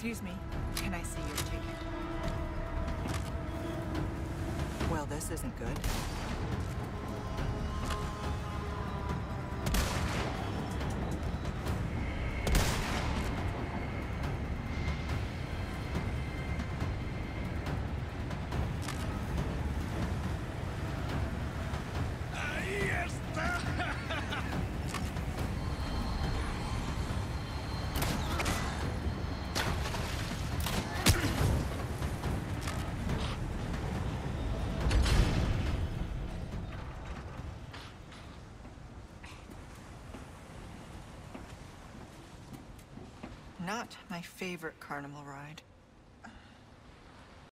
Excuse me, can I see your ticket? Well, this isn't good. Not my favorite carnival ride.